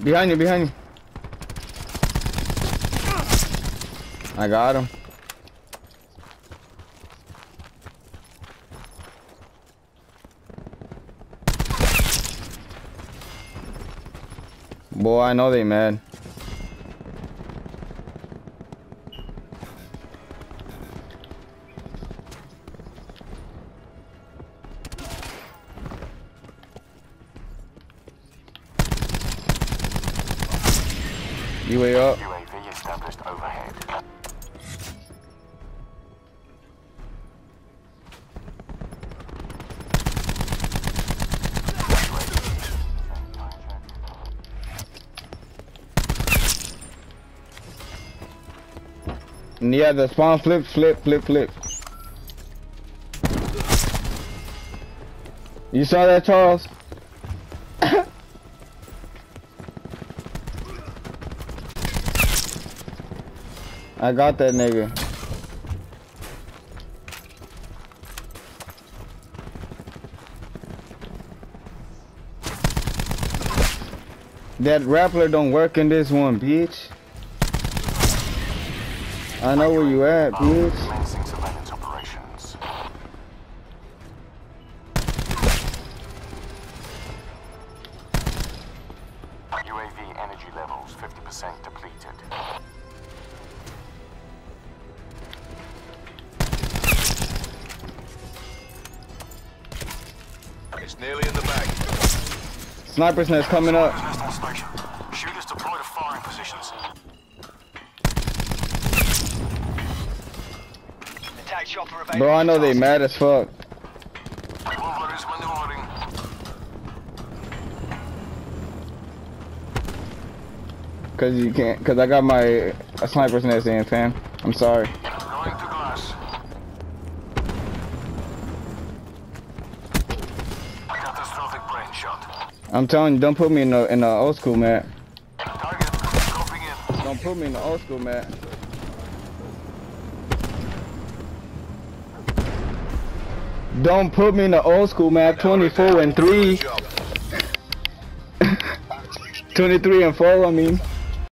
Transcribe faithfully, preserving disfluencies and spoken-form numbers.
Behind you, behind you. I got him. Boy, I know they mad. U A up. U A V established overhead. Yeah, the spawn flip, flip, flip, flip. You saw that, Charles? I got that nigga. That Rappler don't work in this one, bitch. I know where you at, bitch. Commencing surveillance operations. U A V energy levels fifty percent depleted. It's nearly in the bag. Sniper's nest coming up. Nest on station. Shooters deployed to firing positions. Attack chopper available. Bro, I know they mad as fuck. Wolver is maneuvering. Cause you can't, cause I got my a sniper's nest in, fam. I'm sorry. Going to glass. Catastrophic brain shot. I'm telling you, don't put me in the in the old school mat. Target dropping in. Don't put me in the old school mat. Don't put me in the old school mat. twenty-four and three. twenty-three and four, I mean.